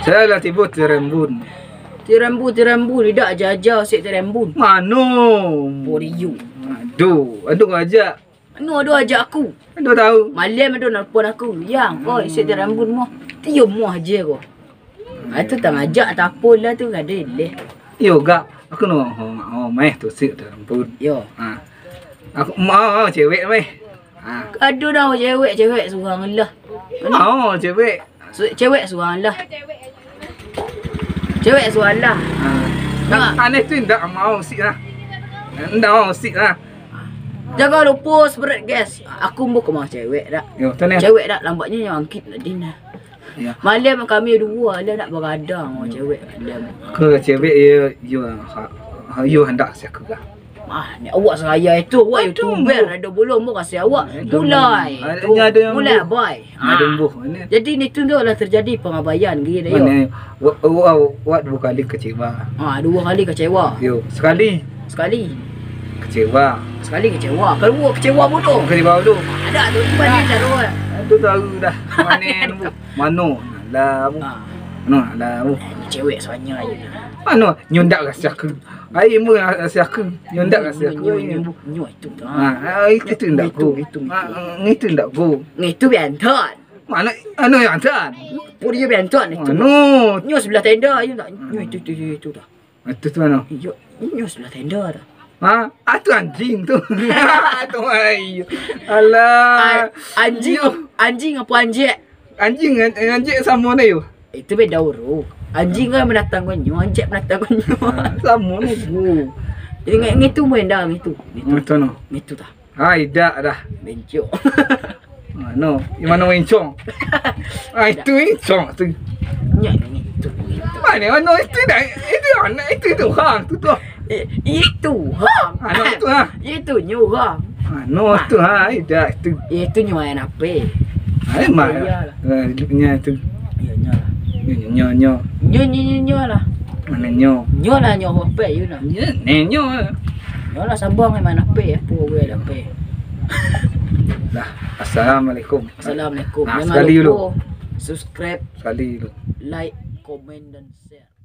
Saya lah tiba terembun. Tirambu tidak jajah sik tirambun. Mano? Poriu. Aduh ajak. Anu ada ajak aku. Aduh tahu. Malam ada nelpon aku. Yang kau sik tirambun mu. Tium mu aja kau. Itu tak ngajak tak apalah tu ada leh. Yo gak. Aku no meh tu sik terembun. Yo. Ha. Aku mau cewek meh. Ha. Aduh dah cewek seorang lah. Mau cewek. Cewek seorang lah. Cewek seorang lah. Ha. Aneh tu ndak mau sik lah. Ndak mau sik lah. Jangan lupa spread gas. Aku bukan mau cewek dah. Yo, tanya. Cewek dah lambatnya yang angkit nak dina. Ya. Malam kami dua lah nak beradang dengan cewek malam. Ke cewek yo hendak siak ke. Ni awak seraya itu awak YouTuber ada belum mu kasih awak mulai. Ada yang mulai boy. Ada buh. Jadi ni tunduklah terjadi pengabayan gitu yo. Awak dua kali kecewa. Dua kali kecewa. Yo, sekali kecewa. Sekali kecewa. Kalau kecewa bodoh. Kecewa dulu. Ada tu banding dah tu. Itu tahu dah. Mano lah bu. Mano lah bu. Cewek soalnya aja. Mano nyondak rasa aku. Ai mu rasa aku. Nyondak rasa aku. Nyo itu tu. Itu ndak aku. Itu ndak aku. Itu benton. Mana yang antan? Puri benton itu. Mano. Nyo sebelah tenda ayo tak. Nyo itu dah. Itu tu mana? Yo, nyo sebelah tenda dah. Itu anjing tu. Itu ai. Alah. Anjing apa anjek? Anjing sama ni yo. Itu beda urut. Anjing kan menatang konyo, anjek menatang konyo. Sama ni bu. Jadi ngitu main dah ngitu. Itu no. Ngitu dah. Ai dah. Bencok. No, mana wencong? Itu wencong tu. Nyak ngitu. Mana itu dah. Itu anak itu hang tu tu. Itu hang. Anak tu ha. Itu nyu hang. No tu ha, dah itu. Itu nyu anak apa? Ai mak. Nya tu. Ya nya lah. Nyo. Nyo lah. Mana nyo? Nyo lah nyo apa you lah. Nyo. Nyo lah sambang mana apa apa we lah apa. Dah. Assalamualaikum. Assalamualaikum. Nah, Jangan sekali lupa dulu. subscribe, Sekali dulu. like, komen dan share.